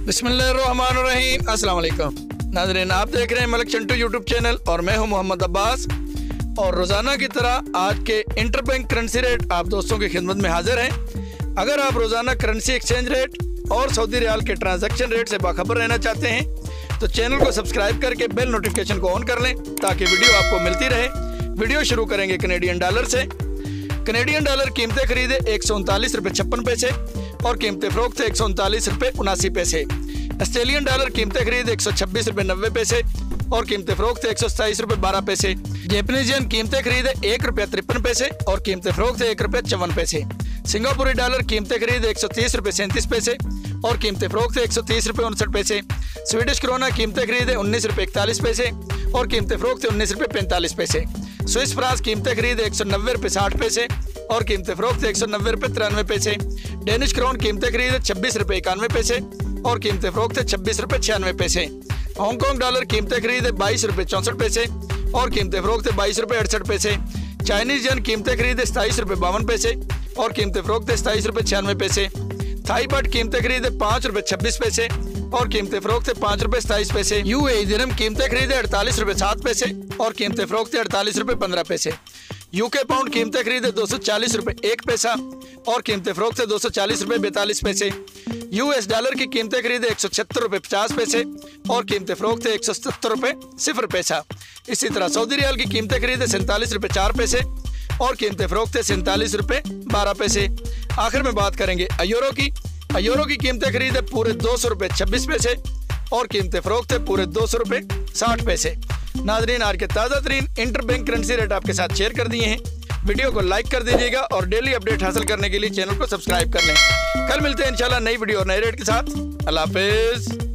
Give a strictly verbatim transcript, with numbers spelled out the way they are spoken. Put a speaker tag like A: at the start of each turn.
A: बिस्मिल्लाहिर्रहमानिर्रहीम। अस्सलाम वालेकुम नाज़रीन, आप देख रहे हैं मलिक चंटू यूट्यूब चैनल और मैं हूं मोहम्मद अब्बास। और रोज़ाना की तरह आज के इंटरबैंक करेंसी रेट आप दोस्तों की खिदमत में हाजिर हैं। अगर आप रोज़ाना करेंसी एक्सचेंज रेट और सऊदी रियाल के ट्रांजैक्शन रेट से बाखबर रहना चाहते हैं तो चैनल को सब्सक्राइब करके बेल नोटिफिकेशन को ऑन कर लें ताकि वीडियो आपको मिलती रहे। वीडियो शुरू करेंगे कनेडियन डॉलर से। कनेडियन डॉलर कीमतें खरीदे एक सौ उनतालीस रुपये छप्पन पैसे और कीमतें फरोख्त एक सौ उनतालीस रुपये उनासी पैसे। ऑस्ट्रेलियन डॉलर कीमतें खरीदे एक सौ छब्बीस रुपये नब्बे पैसे और कीमतें फरोख्त एक सौ सताईस रुपये बारह पैसे। जैपनीज येन कीमतें खरीदे एक रुपया तिरपन पैसे और कीमतें फरोख्त एक रुपये चौवन पैसे। सिंगापुरी डॉलर कीमतें खरीदे एक सौ तीस रुपये सैंतीस पैसे और कीमतें फरोख्त एक सौ तीस रुपये उनसठ पैसे। स्वीडिश क्रोना कीमतें खरीदे उन्नीस रुपये इकतालीस पैसे और कीमतें फरोख्त उन्नीस रुपये पैंतालीस पैसे। स्विस फ्रांस कीमतें खरीदे एक सौ नब्बे रुपये साठ पैसे और कीमतें फरोख्त एक सौ नब्बे रुपये तिरानवे पैसे। डेनिश क्राउन कीमतें खरीदे छब्बीस रुपये इक्यानवे पैसे और कीमतें फरोख्त छब्बीस रुपये छियानवे पैसे। हांगकॉन्ग डॉलर कीमतें खरीदे बाईस रुपये चौंसठ पैसे और कीमतें फरोख्त बाईस रुपये अड़सठ पैसे। चाइनीज येन कीमतें खरीदे सताईस रुपये बावन पैसे और कीमतें फरोख्त सताईस रुपये छियानवे पैसे। थाई बाट कीमतें खरीदे पाँच रुपये छब्बीस पैसे और कीमतें फरोख्त पाँच रुपये सताईस पैसे। यू ए दिरहम कीमतें खरीदे अड़तालीस रुपये सात पैसे और कीमतें फरोख्त अड़तालीस रुपये पंद्रह पैसे। यूके पाउंड कीमतें खरीदे दो सौ चालीस रुपये एक पैसा और कीमतें फरोख्त दो सौ चालीस रुपये बैतालीस पैसे। यूएस डॉलर की कीमतें खरीदे एक सौ छिहत्तर रुपये पचास पैसे और कीमतें फरोख्त एक सौ सत्तर रुपये सिफर पैसा। इसी तरह सऊदी रियाल की कीमतें खरीदे सैंतालीस रुपये चार पैसे और कीमतें फरोख्त सैंतालीस रुपये बारह पैसे। आखिर में बात करेंगे अयूरो की। अयूरो की कीमतें खरीदे पूरे दो सौ रुपये छब्बीस पैसे और कीमतें फरोख्त पूरे दो सौ रुपये साठ पैसे। नाजरीन, आज के ताज़ा तरीन इंटरबैंक करेंसी रेट आपके साथ शेयर कर दिए हैं। वीडियो को लाइक कर दीजिएगा और डेली अपडेट हासिल करने के लिए चैनल को सब्सक्राइब कर लें। कल मिलते हैं इंशाल्लाह नई वीडियो और नए रेट के साथ। अल्लाह हाफिज़।